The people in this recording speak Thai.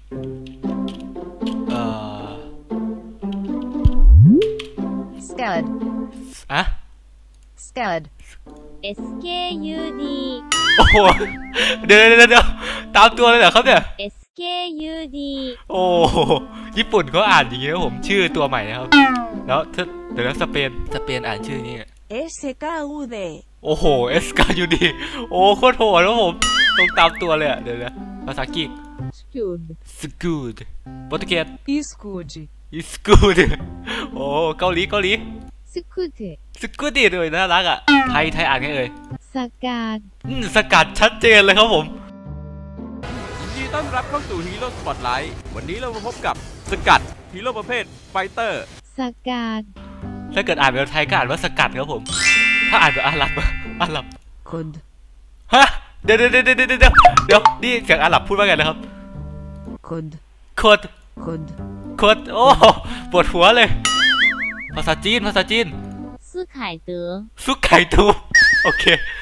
เอ่อ Scud อะ Scud SKUD โอ้โหเดี๋ยวตามตัวเลยเหรอครับเนี่ย SKUD โอ้ญี่ปุ่นเขาอ่านอย่างนี้นะผมชื่อตัวใหม่นะครับแล้วเดี๋ยวสเปนอ่านชื่อนี้ SKUD โอ้โห SKUD โอ้โคตรโหดแล้วผมตรงตามตัวเลยอะเดี๋ยวภาษาอังกฤษ Scud Scud โปรตุเกส Scud Scud โอ้เกาหลีสกุด Scud ด้วยน่ารักอะไทยอ่านไงเอ่ยสกัดสกัดชัดเจนเลยครับผมยินดีต้อนรับเข้าสู่ฮีโร่สปอตไลท์วันนี้เรามาพบกับสกัดฮีโร่ประเภทไฟเตอร์สกัดถ้าเกิดอ่านแบบไทยก็อ่านว่าสกัดครับผมถ้าอ่านแบบอาหรับ Code ฮะเดี๋ยวนี่เสียงอาหรับพูดว่าไงนะครับ Code โคตร Code โอ้ปวดหัวเลยภาษาจีน苏凯德ซุกไข่ตูโอเค